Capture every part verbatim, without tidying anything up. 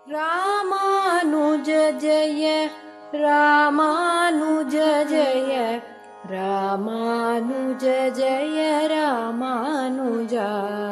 ராமானுஜ ஜெய ராமானுஜ ஜெய ராமானுஜ ஜெய ராமானுஜா.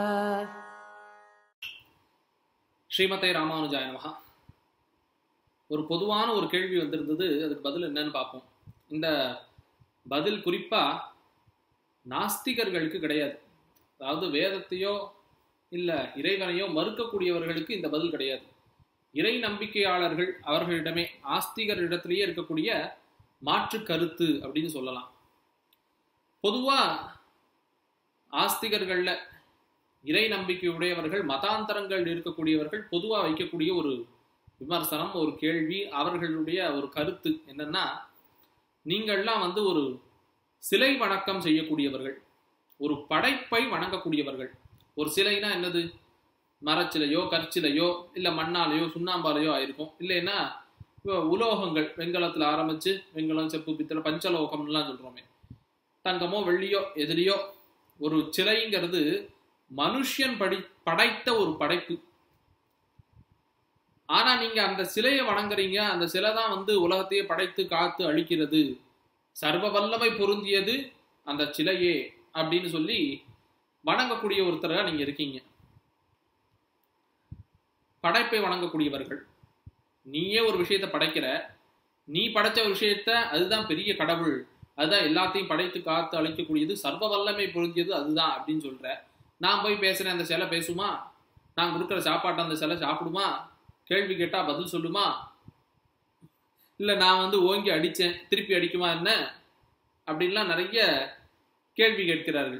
ஸ்ரீமதே ராமானுஜாய நமஹ. ஒரு பொதுவான ஒரு கேள்வி வந்திருந்தது, அதுக்கு பதில் என்னன்னு பார்ப்போம். இந்த பதில் குறிப்பா நாஸ்திகர்களுக்கு கிடையாது. அதாவது வேதத்தையோ இல்ல இறைவனையோ மறுக்கக்கூடியவர்களுக்கு இந்த பதில் கிடையாது. இறை நம்பிக்கையாளர்கள் அவர்களிடமே, ஆஸ்திகரிடத்திலேயே இருக்கக்கூடிய மாற்று கருத்து அப்படின்னு சொல்லலாம். பொதுவா ஆஸ்திகர்கள்ல இறை நம்பிக்கை உடையவர்கள், மதாந்தரங்கள் இருக்கக்கூடியவர்கள் பொதுவா வைக்கக்கூடிய ஒரு விமர்சனம், ஒரு கேள்வி, அவர்களுடைய ஒரு கருத்து என்னன்னா, நீங்கள்லாம் வந்து ஒரு சிலை வணக்கம் செய்யக்கூடியவர்கள், ஒரு படைப்பை வணங்கக்கூடியவர்கள். ஒரு சிலைனா என்னது? மரச்சிலையோ கற்சிலையோ இல்ல மண்ணாலையோ சுண்ணாம்பாலையோ ஆயிருக்கும். இல்லைன்னா உலோகங்கள், வெண்கலத்துல ஆரம்பிச்சு வெண்கலம், செப்பு, பித்தளை, பஞ்சலோகம்லாம் சொல்றோமே, தங்கமோ வெள்ளியோ எதுலையோ ஒரு சிலைங்கிறது மனுஷன் படி படைத்த ஒரு படைப்பு. ஆனா நீங்க அந்த சிலையை வணங்குறீங்க, அந்த சிலை தான் வந்து உலகத்தையே படைத்து காத்து அழிக்கிறது, சர்வ வல்லமை பொருந்தியது அந்த சிலையே அப்படின்னு சொல்லி வணங்கக்கூடிய ஒருத்தரா நீங்க இருக்கீங்க. படைப்பை வணங்கக்கூடியவர்கள். நீயே ஒரு விஷயத்தை படைக்கிற, நீ படைச்ச ஒரு விஷயத்த அதுதான் பெரிய கடவுள், அதுதான் எல்லாத்தையும் படைத்து காத்து அழிக்கக்கூடியது, சர்வ வல்லமை பொருந்தியது அதுதான் அப்படின்னு சொல்ற. நான் போய் பேசுறேன், அந்த சிலை பேசுமா? நான் கொடுக்குற சாப்பாட்டை அந்த சிலை சாப்பிடுமா? கேள்வி கேட்டா பதில் சொல்லுமா? இல்ல நான் வந்து ஓங்கி அடிச்சேன் திருப்பி அடிக்குமா என்ன? அப்படின்லாம் நிறைய கேள்வி கேட்கிறார்கள்.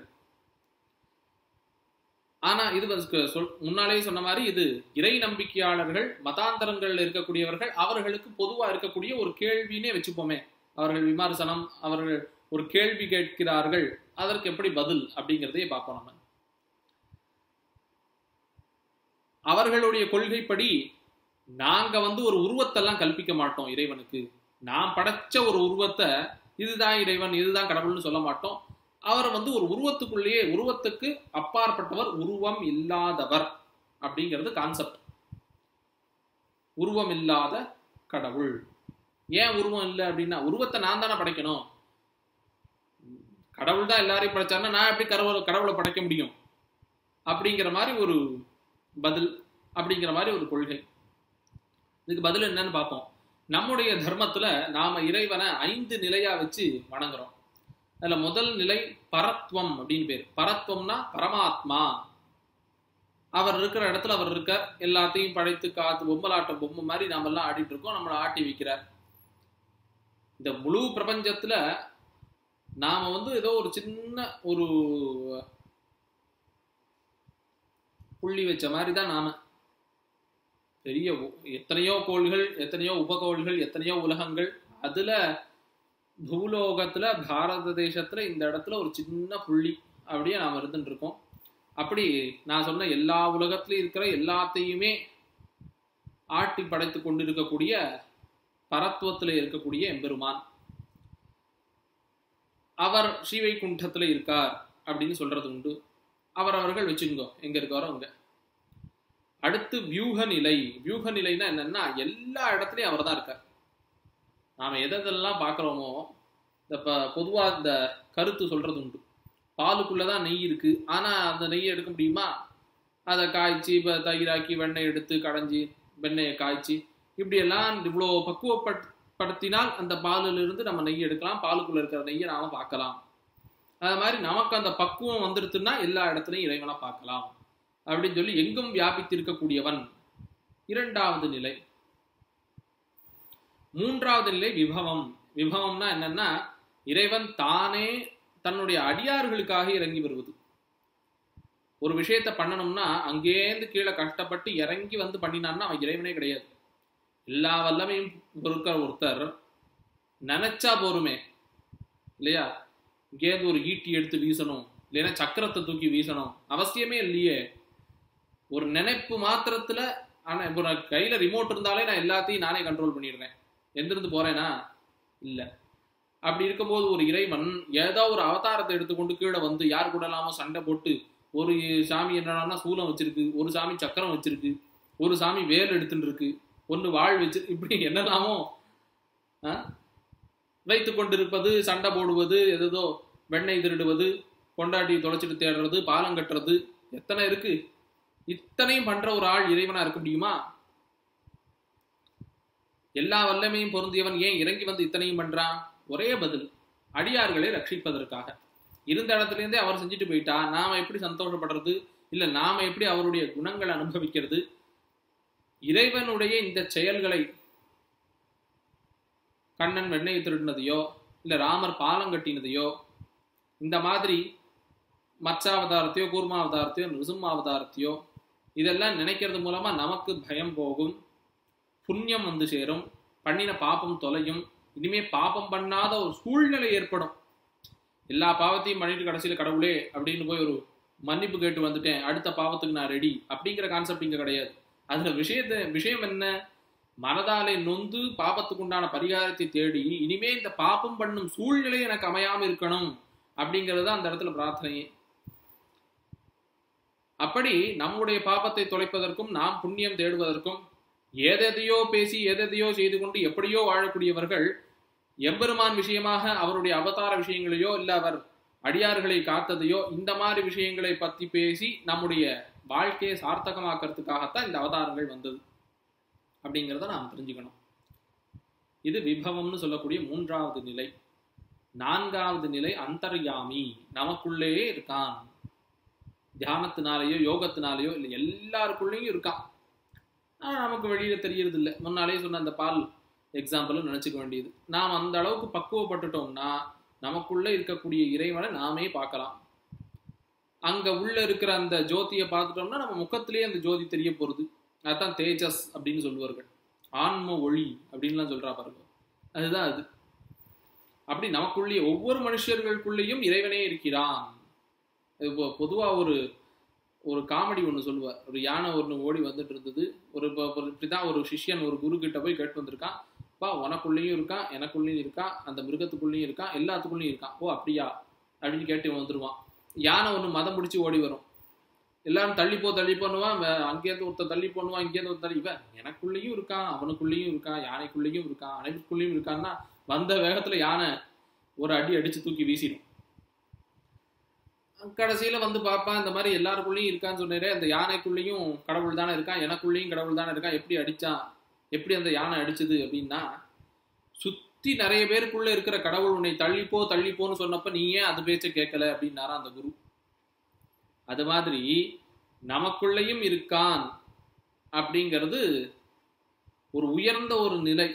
ஆனா இது சொல் முன்னாலே சொன்ன மாதிரி இது இறை நம்பிக்கையாளர்கள், மதாந்தரங்கள் இருக்கக்கூடியவர்கள், அவர்களுக்கு பொதுவா இருக்கக்கூடிய ஒரு கேள்வினே வச்சுப்போமே. அவர்கள் விமர்சனம், அவர்கள் ஒரு கேள்வி கேட்கிறார்கள், அதற்கு எப்படி பதில் அப்படிங்கிறதே பார்ப்போம். நம்ம அவர்களுடைய கொள்கைப்படி நாங்க வந்து ஒரு உருவத்தெல்லாம் கல்பிக்க மாட்டோம் இறைவனுக்கு. நான் படைச்ச ஒரு உருவத்தை இதுதான் இறைவன், இதுதான் கடவுள்னு சொல்ல மாட்டோம். அவர் வந்து ஒரு உருவத்துக்குள்ளேயே, உருவத்துக்கு அப்பாற்பட்டவர், உருவம் இல்லாதவர் அப்படிங்கிறது கான்செப்ட். உருவம் இல்லாத கடவுள். ஏன் உருவம் இல்லை அப்படின்னா, உருவத்தை நான் தானே படைக்கணும். கடவுள் தான் எல்லாரையும் படைச்சாருன்னா நான் எப்படி கடவுளை கடவுளை படைக்க முடியும் அப்படிங்கிற மாதிரி ஒரு பதில், அப்படிங்கிற மாதிரி ஒரு கொள்கை. இதுக்கு பதில் என்னன்னு பார்ப்போம். நம்முடைய தர்மத்துல நாம இறைவனை ஐந்து நிலையா வச்சு வணங்குறோம். அதுல முதல் நிலை பரத்வம் அப்படின்னு பேர். பரத்வம்னா பரமாத்மா. அவர் இருக்கிற இடத்துல அவர் இருக்கார், எல்லாத்தையும் படைத்து காத்து பொம்மலாட்டம் பொம்மை மாதிரி நாம எல்லாம் ஆடிட்டு இருக்கோம், நம்மளை ஆட்டி வைக்கிறார். இந்த முழு பிரபஞ்சத்துல நாம வந்து ஏதோ ஒரு சின்ன ஒரு புள்ளி வச்ச மாதிரி தான். நாம பெரிய எத்தனையோ கோள்கள், எத்தனையோ உபகோள்கள், எத்தனையோ உலகங்கள், அதுல பூலோகத்துல பாரத தேசத்துல இந்த இடத்துல ஒரு சின்ன புள்ளி அப்படியே நாம இருந்துட்டு இருக்கோம். அப்படி நான் சொன்ன எல்லா உலகத்திலும் இருக்கிற எல்லாத்தையுமே ஆட்டி படைத்து கொண்டு இருக்கக்கூடிய பரத்துவத்துல இருக்கக்கூடிய எம்பெருமான், அவர் ஸ்ரீவைகுண்டத்துல இருக்கார் அப்படின்னு சொல்றது உண்டு. அவர் அவர்கள் வச்சுக்கோ எங்க இருக்காரோ அங்க. அடுத்து வியூக நிலை. வியூக நிலைன்னா என்னன்னா, எல்லா இடத்துலயும் அவர் தான் இருக்கார். நாம எதெல்லாம் பார்க்குறோமோ, இந்த பொதுவா இந்த கருத்து சொல்றது உண்டு, பாலுக்குள்ளதான் நெய் இருக்கு, ஆனா அந்த நெய்யை எடுக்க முடியுமா? அதை காய்ச்சி இப்போ தயிராக்கி வெண்ணெய் எடுத்து கடைஞ்சி வெண்ணெயை காய்ச்சி இப்படியெல்லாம் இவ்வளோ பக்குவப்படுத்தினால் அந்த பாலில் இருந்து நம்ம நெய் எடுக்கலாம், பாலுக்குள்ள இருக்கிற நெய்யை நாம பார்க்கலாம். அது மாதிரி நமக்கு அந்த பக்குவம் வந்துருச்சுன்னா எல்லா இடத்துலையும் இறைவனை பார்க்கலாம் அப்படின்னு சொல்லி எங்கும் வியாபித்திருக்கக்கூடியவன் இரண்டாவது நிலை. மூன்றாவது நிலை விபவம். விபவம்னா என்னன்னா, இறைவன் தானே தன்னுடைய அடியார்களுக்காக இறங்கி வருவது. ஒரு விஷயத்த பண்ணணும்னா அங்கேருந்து கீழே கஷ்டப்பட்டு இறங்கி வந்து பண்ணினான்னா அவன் இறைவனே கிடையாது. எல்லா வல்லமையும் பொறுக்கிற ஒருத்தர் நினைச்சா போருமே இல்லையா? இங்கேருந்து ஒரு ஈட்டி எடுத்து வீசணும், இல்லைன்னா சக்கரத்தை தூக்கி வீசணும், அவசியமே இல்லையே. ஒரு நினைப்பு மாத்திரத்துல, ஆனா இப்போ நான் கையில ரிமோட் இருந்தாலே நான் எல்லாத்தையும் நானே கண்ட்ரோல் பண்ணிடுறேன். எந்திருந்து போறேனா? இல்ல. அப்படி இருக்கும்போது ஒரு இறைவன் ஏதோ ஒரு அவதாரத்தை எடுத்துக்கொண்டு கீழே வந்து யார் கூட இல்லாம சண்டை போட்டு, ஒரு சாமி என்னன்னா சூலம் வச்சிருக்கு, ஒரு சாமி சக்கரம் வச்சிருக்கு, ஒரு சாமி வேல் எடுத்துட்டு இருக்கு, ஒன்று வாழ் வச்சு, இப்படி என்னெல்லாமோ வைத்து கொண்டிருப்பது, சண்டை போடுவது, எதோ வெண்ணெய் திருடுவது, கொண்டாட்டி தொலைச்சிட்டு தேடுறது, பாலம் கட்டுறது, எத்தனை இருக்கு. இத்தனையும் பண்ற ஒரு ஆள் இறைவனா இருக்க முடியுமா? எல்லா வல்லமையும் பொருந்தியவன் ஏன் இறங்கி வந்து இத்தனையும் பண்றான்? ஒரே பதில், அடியார்களை ரட்சிப்பதற்காக. இருந்த இடத்துல இருந்தே அவர் செஞ்சுட்டு போயிட்டா நாம எப்படி சந்தோஷப்படுறது? இல்ல நாம எப்படி அவருடைய குணங்களை அனுபவிக்கிறது? இறைவனுடைய இந்த செயல்களை, கண்ணன் வெண்ணெய் திருடினதையோ இல்ல ராமர் பாலம் கட்டினதையோ, இந்த மாதிரி மச்சாவதாரத்தையோ கூர்மாவதாரத்தையோ நிருசிம்மாவதாரத்தையோ இதெல்லாம் நினைக்கிறது மூலமா நமக்கு பயம் போகும், புண்ணியம் வந்து சேரும், பண்ணின பாப்பம் தொலையும், இனிமே பாப்பம் பண்ணாத ஒரு சூழ்நிலை ஏற்படும். எல்லா பாவத்தையும் பண்ணிட்டு கடைசியில கடவுளே அப்படின்னு போய் ஒரு மன்னிப்பு கேட்டு வந்துட்டேன், அடுத்த பாவத்துக்கு நான் ரெடி அப்படிங்கிற கான்செப்ட் இங்க கிடையாது. அதுல விஷயத்த விஷயம் என்ன? மனதாலே நொந்து பாபத்துக்கு உண்டான பரிகாரத்தை தேடி இனிமே இந்த பாப்பம் பண்ணும் சூழ்நிலை எனக்கு அமையாம இருக்கணும் அப்படிங்கிறது அந்த இடத்துல பிரார்த்தனையே. அப்படி நம்முடைய பாபத்தை தொலைப்பதற்கும் நாம் புண்ணியம் தேடுவதற்கும் ஏதெதையோ பேசி ஏதெதையோ செய்து கொண்டு எப்படியோ வாழக்கூடியவர்கள் எம்பெருமான் விஷயமாக அவருடைய அவதார விஷயங்களையோ இல்ல அவர் அடியார்களை காத்ததையோ இந்த மாதிரி விஷயங்களை பத்தி பேசி நம்முடைய வாழ்க்கையை சார்த்தகமாக்கிறதுக்காகத்தான் இந்த அவதாரங்கள் வந்தது அப்படிங்கிறத நாம் தெரிஞ்சுக்கணும். இது விபவம்னு சொல்லக்கூடிய மூன்றாவது நிலை. நான்காவது நிலை அந்தர்யாமி, நமக்குள்ளேயே இருக்கான். தியானத்தினாலேயோ யோகத்தினாலேயோ இல்லை, எல்லாருக்குள்ளேயும் இருக்கான். ஆனால் நமக்கு வெளியில தெரியறது இல்லை. முன்னாலே சொன்ன அந்த பால் எக்ஸாம்பிளும் நினைச்சுக்க வேண்டியது. நாம் அந்த அளவுக்கு பக்குவப்பட்டுட்டோம்னா நமக்குள்ள இருக்கக்கூடிய இறைவனை நாமே பார்க்கலாம். அங்க உள்ள இருக்கிற அந்த ஜோதியை பார்த்துட்டோம்னா நம்ம முகத்திலேயே அந்த ஜோதி தெரிய போறது. அதுதான் தேஜஸ் அப்படின்னு சொல்லுவார்கள், ஆன்ம ஒளி அப்படின்லாம் சொல்றா பாருங்க, அதுதான் அது. அப்படி நமக்குள்ளேயே ஒவ்வொரு மனுஷர்களுக்குள்ளேயும் இறைவனே இருக்கிறான். இப்போ பொதுவா ஒரு ஒரு காமெடி ஒன்று சொல்லுவார். ஒரு யானை ஒன்று ஓடி வந்துட்டு இருந்தது. ஒரு இப்படிதான் ஒரு சிஷ்யன் ஒரு குரு கிட்ட போய் கேட்டு வந்திருக்கான், அப்பா உனக்குள்ளேயும் இருக்கான், எனக்குள்ளேயும் இருக்கான், அந்த மிருகத்துக்குள்ளேயும் இருக்கான், எல்லாத்துக்குள்ளேயும் இருக்கான், ஓ அப்படியா அப்படின்னு கேட்டு வந்துருவான். யானை ஒன்று மதம் பிடிச்சி ஓடி வரும். எல்லாரும் தள்ளிப்போ தள்ளி பண்ணுவான், அங்கேருந்து ஒருத்தர் தள்ளி பண்ணுவான், இங்கேருந்து ஒருத்தர் தள்ளி. இவன் எனக்குள்ளேயும் இருக்கான், அவனுக்குள்ளேயும் இருக்கான், யானைக்குள்ளேயும் இருக்கான், அனைத்துக்குள்ளேயும் இருக்கான்னா வந்த வேகத்துல யானை ஒரு அடி அடிச்சு தூக்கி வீசிடும். கடைசியில வந்து பார்ப்பான், இந்த மாதிரி எல்லாருக்குள்ளேயும் இருக்கான்னு சொன்னே, அந்த யானைக்குள்ளேயும் கடவுள் தானே இருக்கான், எனக்குள்ளேயும் கடவுள் தானே இருக்கான், எப்படி அடிச்சான், எப்படி அந்த யானை அடிச்சது அப்படின்னா, சுத்தி நிறைய பேருக்குள்ள இருக்கிற கடவுள் உன்னை தள்ளிப்போ தள்ளிப்போன்னு சொன்னப்ப நீ ஏன் அது பேச்ச கேட்கல அப்படின்னாரா அந்த குரு. அது மாதிரி நமக்குள்ளேயும் இருக்கான் அப்படிங்கிறது ஒரு உயர்ந்த ஒரு நிலை.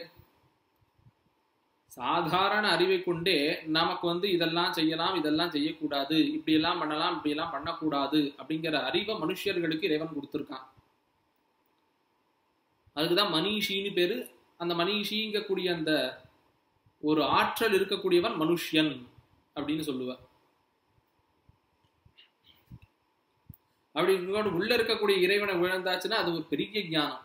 சாதாரண அறிவை கொண்டே நமக்கு வந்து இதெல்லாம் செய்யலாம், இதெல்லாம் செய்யக்கூடாது, இப்படி எல்லாம் பண்ணலாம், இப்படி எல்லாம் பண்ணக்கூடாது அப்படிங்கிற அறிவை மனுஷர்களுக்கு இறைவன் கொடுத்திருக்கான். அதுக்குதான் மனிஷின்னு பேரு. அந்த மனிஷிங்கக்கூடிய அந்த ஒரு ஆற்றல் இருக்கக்கூடியவன் மனுஷியன் அப்படின்னு சொல்லுவார். அப்படி உள்ள இருக்கக்கூடிய இறைவனை விழுந்தாச்சுன்னா அது ஒரு பெரிய ஞானம்.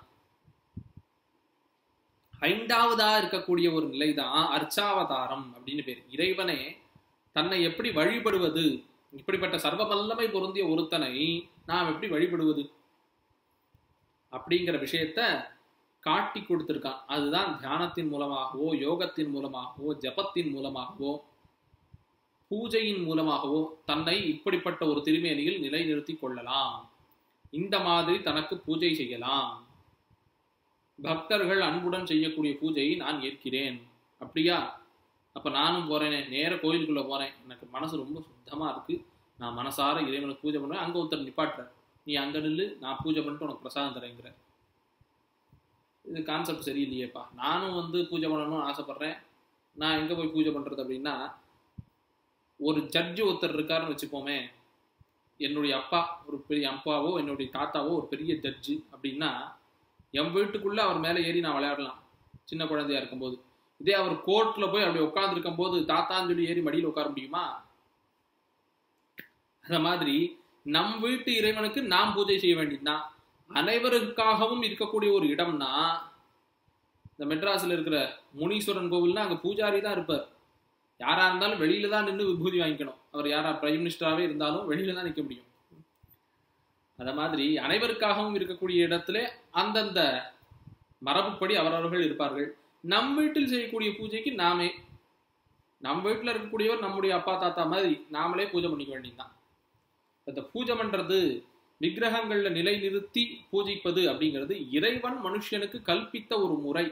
ஐந்தாவதா இருக்கக்கூடிய ஒரு நிலைதான் அர்ச்சாவதாரம் அப்படின்னு பேர். இறைவனே தன்னை எப்படி வழிபடுவது, இப்படிப்பட்ட சர்வ வல்லமை பொருந்திய ஒருத்தனை நாம் எப்படி வழிபடுவது அப்படிங்கிற விஷயத்த காட்டி கொடுத்திருக்கான். அதுதான் தியானத்தின் மூலமாகவோ யோகத்தின் மூலமாகவோ ஜபத்தின் மூலமாகவோ பூஜையின் மூலமாகவோ தன்னை இப்படிப்பட்ட ஒரு திருமேனியில் நிலைநிறுத்தி கொள்ளலாம். இந்த மாதிரி தனக்கு பூஜை செய்யலாம். பக்தர்கள் அன்புடன் செய்யக்கூடிய பூஜையை நான் ஏற்கிறேன். அப்படியா, அப்ப நானும் போறேனே, நேர கோயிலுக்குள்ள போறேன், எனக்கு மனசு ரொம்ப சுத்தமா இருக்கு, நான் மனசார இறைவனுக்கு பூஜை பண்ணுவேன். அங்க ஒருத்தர் நிப்பாட்டுற, நீ அங்க நில்லு, நான் பூஜை பண்ணிட்டு உனக்கு பிரசாதம் தரேங்கிற. இது கான்செப்ட் சரியில்லையேப்பா. நானும் வந்து பூஜை பண்ணணும்னு ஆசைப்படுறேன், நான் எங்க போய் பூஜை பண்றது அப்படின்னா, ஒரு ஜட்ஜு ஒருத்தர் இருக்காருன்னு வச்சுப்போமே, என்னுடைய அப்பா ஒரு பெரிய அப்பாவோ என்னுடைய தாத்தாவோ ஒரு பெரிய ஜட்ஜு அப்படின்னா, என் வீட்டுக்குள்ள அவர் மேலே ஏறி நான் விளையாடலாம் சின்ன குழந்தையா இருக்கும்போது. இதே அவர் கோர்ட்ல போய் அப்படி உட்கார்ந்து இருக்கும் போது தாத்தான்னு சொல்லி ஏறி மடியில் உட்கார முடியுமா? அந்த மாதிரி நம் வீட்டு இறைவனுக்கு நாம் பூஜை செய்ய வேண்டியதுதான். அனைவருக்காகவும் இருக்கக்கூடிய ஒரு இடம்னா, இந்த மெட்ராஸ்ல இருக்கிற முனீஸ்வரன் கோவில்னா அங்க பூஜாரி தான் இருப்பார். யாரா இருந்தாலும் வெளியில தான் நின்று விபூதி வாங்கிக்கணும். அவர் யாரா பிரைம் மினிஸ்டராகவே இருந்தாலும் வெளியில தான் நிற்க முடியும். அத மாதிரி அனைவருக்காகவும் இருக்கக்கூடிய இடத்துல அந்தந்த மரபுப்படி அவரவர்கள் இருப்பார்கள். நம் வீட்டில் செய்யக்கூடிய பூஜைக்கு நாமே, நம் வீட்டில் இருக்கக்கூடியவர் நம்முடைய அப்பா தாத்தா மாதிரி நாமளே பூஜை பண்ணிக்க வேண்டியதுதான். அந்த பூஜை பண்றது, விக்கிரகங்கள்ல நிலை நிறுத்தி பூஜிப்பது அப்படிங்கிறது இறைவன் மனுஷனுக்கு கல்பித்த ஒரு முறை.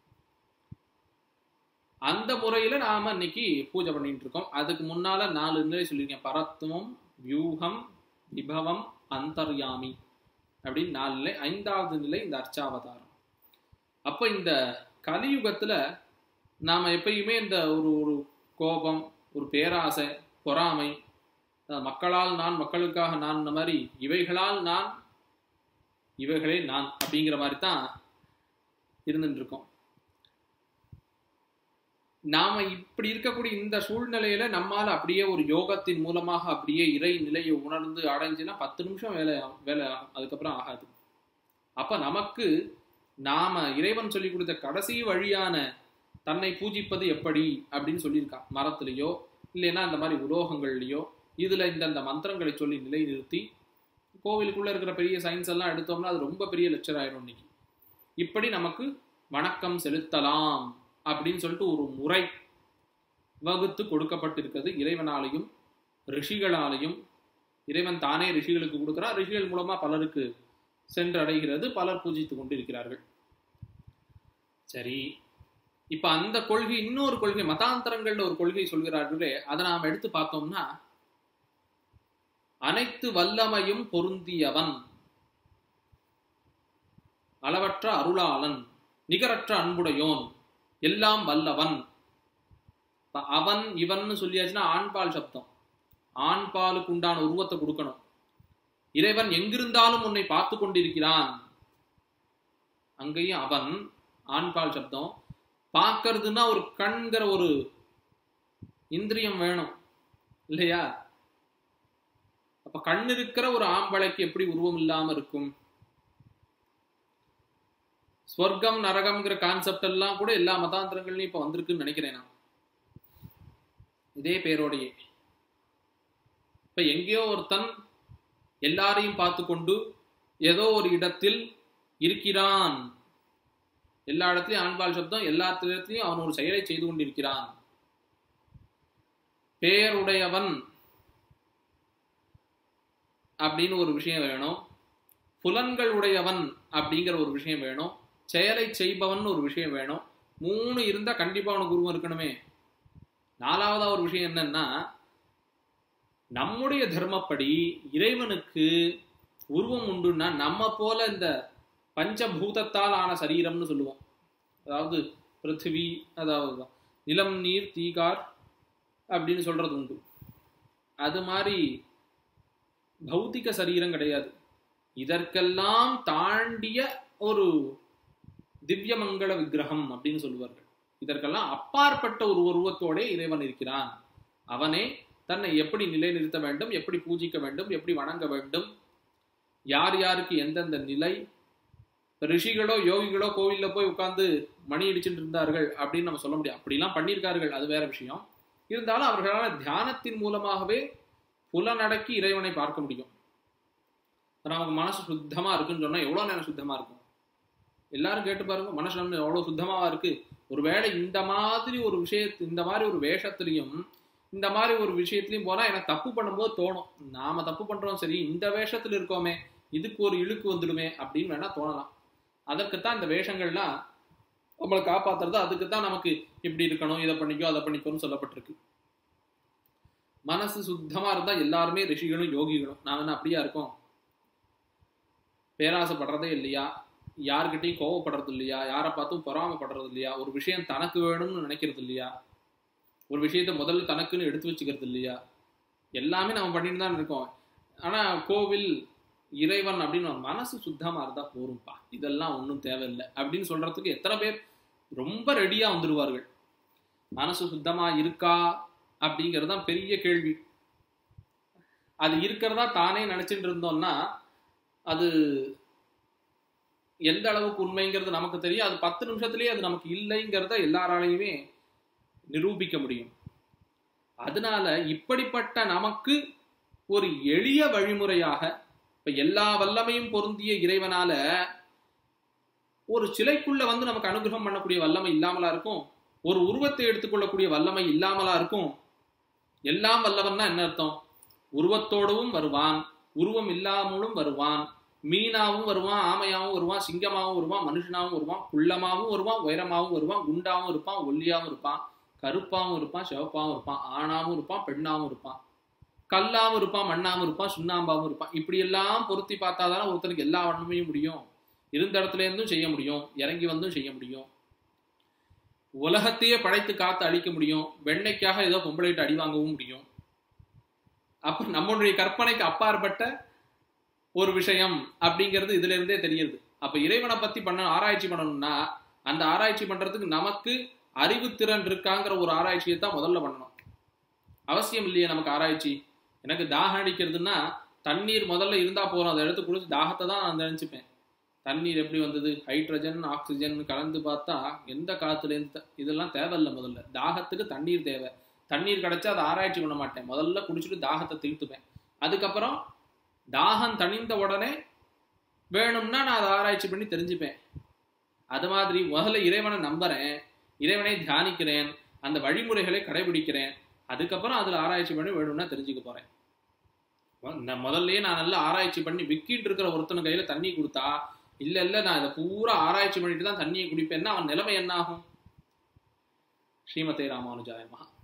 அந்த முறையில நாம இன்னைக்கு பூஜை பண்ணிட்டு இருக்கோம். அதுக்கு முன்னால நாலு நிலை சொல்லியிருக்கேன். பரத்துவம், வியூகம், விபவம், அந்தர்யாமி அப்படின்னு நாலு நிலை. ஐந்தாவது நிலை இந்த அர்ச்சாவதாரம். அப்ப இந்த கலியுகத்துல நாம எப்பயுமே இந்த ஒரு ஒரு கோபம், ஒரு பேராசை, பொறாமை, மக்களால் நான், மக்களுக்காக நான், இந்த மாதிரி இவைகளால் நான், இவைகளே நான் அப்படிங்கிற மாதிரி தான் இருந்துட்டு இருக்கோம். நாம இப்படி இருக்கக்கூடிய இந்த சூழ்நிலையில நம்மால அப்படியே ஒரு யோகத்தின் மூலமாக அப்படியே இறை நிலையை உணர்ந்து அடைஞ்சுன்னா பத்து நிமிஷம் வேலை வேலை ஆகும், அதுக்கப்புறம் ஆகாது. அப்ப நமக்கு நாம இறைவன் சொல்லி கொடுத்த கடைசி வழியான தன்னை பூஜிப்பது எப்படி அப்படின்னு சொல்லியிருக்கான். மரத்திலேயோ இல்லைன்னா அந்த மாதிரி உலோகங்கள்லையோ இதுல இந்த மந்திரங்களை சொல்லி நிலை நிறுத்தி, கோவிலுக்குள்ள இருக்கிற பெரிய சயின்ஸ் எல்லாம் எடுத்தோம்னா அது ரொம்ப பெரிய லெக்சர் ஆயிடும் இன்னைக்கு. இப்படி நமக்கு வணக்கம் செலுத்தலாம் அப்படின்னு சொல்லிட்டு ஒரு முறை வகுத்து கொடுக்கப்பட்டிருக்கிறது இறைவனாலையும் ரிஷிகளாலையும். இறைவன் தானே ரிஷிகளுக்கு கொடுக்கிறார், ரிஷிகள் மூலமா பலருக்கு சென்றடைகிறது, பலர் பூஜித்து கொண்டிருக்கிறார்கள். சரி, இப்ப அந்த கொள்கை, இன்னொரு கொள்கை, மதாந்தரங்கள்ல ஒரு கொள்கை சொல்கிறார்களே, அதை நாம் எடுத்து பார்த்தோம்னா, அனைத்து வல்லமையும் பொருந்தியவன், அளவற்ற அருளாளன், நிகரற்ற அன்புடையோன், எல்லாம் வல்லவன். அவன் இவன் சொல்லியாச்சுன்னா ஆண்பால் சப்தம், ஆண்பாலுக்கு உண்டான உருவத்தை கொடுக்கணும். இறைவன் எங்கிருந்தாலும் உன்னை பார்த்து கொண்டிருக்கிறான், அங்கேயும் அவன் ஆண்பால் சப்தம். பார்க்கறதுன்னா ஒரு கண்கிற ஒரு இந்திரியம் வேணும் இல்லையா? அப்ப கண் இருக்கிற ஒரு ஆம்பளைக்கு எப்படி உருவம் இல்லாம இருக்கும்? ஸ்வர்க்கம் நரகம்ங்கிற கான்செப்ட் எல்லாம் கூட எல்லா மதாந்திரங்கள்லயும் இப்ப வந்திருக்குன்னு நினைக்கிறேன் நான். இதே பேரோடையே இப்ப எங்கேயோ ஒருத்தன் எல்லாரையும் பார்த்து கொண்டு ஏதோ ஒரு இடத்தில் இருக்கிறான். எல்லா இடத்துலயும் ஆண்பால் சப்தம், எல்லா இடத்துலயும் அவன் ஒரு செயலை செய்து கொண்டிருக்கிறான். பேருடையவன் அப்படின்னு ஒரு விஷயம் வேணும், புலன்கள் உடையவன் அப்படிங்கிற ஒரு விஷயம் வேணும், செயலை செய்பவன் ஒரு விஷயம் வேணும். மூணு இருந்தா கண்டிப்பா அவனுக்கு உருவம் இருக்கணுமே. நாலாவதா ஒரு விஷயம் என்னன்னா, நம்முடைய தர்மப்படி இறைவனுக்கு உருவம் உண்டுன்னா நம்ம போல இந்த பஞ்சபூதத்தால் ஆன சரீரம்னு சொல்லுவோம். அதாவது பிருத்திவி, அதாவது நிலம், நீர், தீகார் அப்படின்னு சொல்றது உண்டு. அது மாதிரி பௌத்திக சரீரம் கிடையாது. இதற்கெல்லாம் தாண்டிய ஒரு திவ்யமங்கள விக்கிரகம் அப்படின்னு சொல்லுவார்கள். இதற்கெல்லாம் அப்பாற்பட்ட ஒரு உருவத்தோட இறைவன் இருக்கிறான். அவனே தன்னை எப்படி நிலைநிறுத்த வேண்டும், எப்படி பூஜிக்க வேண்டும், எப்படி வணங்க வேண்டும், யார் யாருக்கு எந்தெந்த நிலை. ரிஷிகளோ யோகிகளோ கோவில்ல போய் உட்கார்ந்து மணி அடிச்சுட்டு இருந்தார்கள் அப்படின்னு நம்ம சொல்ல முடியாது. அப்படிலாம் பண்ணியிருக்கார்கள், அது வேற விஷயம். இருந்தாலும் அவர்களால் தியானத்தின் மூலமாகவே புலனடக்கி இறைவனை பார்க்க முடியும். நமக்கு மனசு சுத்தமா இருக்குன்னு சொன்னா எவ்வளவு நேரம் சுத்தமா இருக்கும்? எல்லாரும் கேட்டு பாருங்க, மனசு நம்ம எவ்வளவு சுத்தமாவா இருக்கு? ஒருவேளை இந்த மாதிரி ஒரு விஷயத்து, இந்த மாதிரி ஒரு வேஷத்திலையும் இந்த மாதிரி ஒரு விஷயத்திலையும் போனா எனக்கு தப்பு பண்ணும்போது தோணும், நாம தப்பு பண்றோம், சரி இந்த வேஷத்துல இருக்கோமே, இதுக்கு ஒரு இழுக்கு வந்துடுமே அப்படின்னு வேணா தோணலாம். அதற்குத்தான் இந்த வேஷங்கள்லாம் நம்மளை காப்பாத்துறது. அதுக்குத்தான் நமக்கு இப்படி இருக்கணும், இதை பண்ணிக்கோ அதை பண்ணிக்கோன்னு சொல்லப்பட்டிருக்கு. மனசு சுத்தமா இருந்தா எல்லாருமே ரிஷிகளும் யோகிகளும். நாம என்ன அப்படியா இருக்கோம்? பேராசைப்படுறதே இல்லையா, யாருக்கிட்டையும் கோவப்படுறது இல்லையா, யாரை பார்த்தும் பொறாமப்படுறது இல்லையா, ஒரு விஷயம் தனக்கு வேணும்னு நினைக்கிறது இல்லையா, ஒரு விஷயத்த முதல்ல தனக்குன்னு எடுத்து வச்சுக்கிறது இல்லையா, எல்லாமே நம்ம பண்ணிட்டு தான் இருக்கோம். ஆனா கோவில், இறைவன் அப்படின்னு மனசு சுத்தமா இருந்தா போரும்பா, இதெல்லாம் ஒன்றும் தேவையில்லை அப்படின்னு சொல்றதுக்கு எத்தனை பேர் ரொம்ப ரெடியா வந்துடுவார்கள். மனசு சுத்தமா இருக்கா அப்படிங்கிறது தான் பெரிய கேள்வி. அது இருக்கிறதா தானே நினைச்சிட்டு இருந்தோம்னா அது எந்த அளவுக்கு உண்மைங்கிறது நமக்கு தெரியும். அது பத்து நிமிஷத்துலயே அது நமக்கு இல்லைங்கிறத எல்லாராலையுமே நிரூபிக்க முடியும். அதனால இப்படிப்பட்ட நமக்கு ஒரு எளிய வழிமுறையாக இப்ப எல்லா வல்லமையும் பொருந்திய இறைவனால ஒரு சிலைக்குள்ள வந்து நமக்கு அனுகிரகம் பண்ணக்கூடிய வல்லமை இல்லாமலா இருக்கும்? ஒரு உருவத்தை எடுத்துக்கொள்ளக்கூடிய வல்லமை இல்லாமலா இருக்கும்? எல்லாம் வல்லவன்னா என்ன அர்த்தம்? உருவத்தோடவும் வருவான், உருவம் இல்லாமலும் வருவான், மீனாவும் வருவான், ஆமையாவும் வருவான், சிங்கமாவும் வருவான், மனுஷனாவும் வருவான், குள்ளமாவும் வருவான், உயரமாவும் வருவான், குண்டாவும் இருப்பான், ஒல்லியாவும் இருப்பான், கருப்பாவும் இருப்பான், சிவப்பாவும் இருப்பான், ஆணாவும் இருப்பான், பெண்ணாவும் இருப்பான், கல்லாவும் இருப்பான், மண்ணாவும் இருப்பான், சுண்ணாம்பாவும் இருப்பான். இப்படி எல்லாம் பொருத்தி பார்த்தாதானே ஒருத்தனுக்கு எல்லா வண்ணமையும் முடியும். இருந்த இடத்துல இருந்தும் செய்ய முடியும், இறங்கி வந்தும் செய்ய முடியும், உலகத்தையே படைத்து காத்து அழிக்க முடியும், வெண்ணைக்காக ஏதோ பொம்பளைட்டு அடி வாங்கவும் முடியும். அப்ப நம்மளுடைய கற்பனைக்கு அப்பாற்பட்ட ஒரு விஷயம் அப்படிங்கிறது இதுல இருந்தே தெரியுது. அப்ப இறைவனை பத்தி பண்ண ஆராய்ச்சி பண்ணணும்னா அந்த ஆராய்ச்சி பண்றதுக்கு நமக்கு அறிவுத்திறன் இருக்காங்கிற ஒரு ஆராய்ச்சியை தான் முதல்ல பண்ணணும். அவசியம் இல்லையே நமக்கு ஆராய்ச்சி. எனக்கு தாகம் அடிக்கிறதுனா தண்ணீர் முதல்ல இருந்தா போறோம், அதை எடுத்து குடிச்சு தாகத்தை தான் நான் நினைச்சுப்பேன். தண்ணீர் எப்படி வந்தது? ஹைட்ரஜன் ஆக்சிஜன் கலந்து பார்த்தா எந்த காத்துல இருந்து? இதெல்லாம் தேவையில்லை. முதல்ல தாகத்துக்கு தண்ணீர் தேவை. தண்ணீர் கிடைச்சா அதை ஆராய்ச்சி பண்ண மாட்டேன், முதல்ல குடிச்சிட்டு தாகத்தை தீர்த்துப்பேன். அதுக்கப்புறம் தாகம் தணிந்த உடனே வேணும்னா நான் அதை ஆராய்ச்சி பண்ணி தெரிஞ்சுப்பேன். அது மாதிரி முதல்ல இறைவனை நம்புறேன், இறைவனை தியானிக்கிறேன், அந்த வழிமுறைகளை கடைபிடிக்கிறேன், அதுக்கப்புறம் அதுல ஆராய்ச்சி பண்ணி வேணும்னா தெரிஞ்சுக்க போறேன். முதல்லயே நான் நல்லா ஆராய்ச்சி பண்ணி விக்கிட்டு இருக்கிற ஒருத்தனு கையில தண்ணி கொடுத்தா இல்ல இல்ல நான் இதை பூரா ஆராய்ச்சி பண்ணிட்டு தான் தண்ணியை குடிப்பேன்னா அவன் நிலைமை என்ன ஆகும்? ஸ்ரீமதே ராமானுஜாய நமஹ.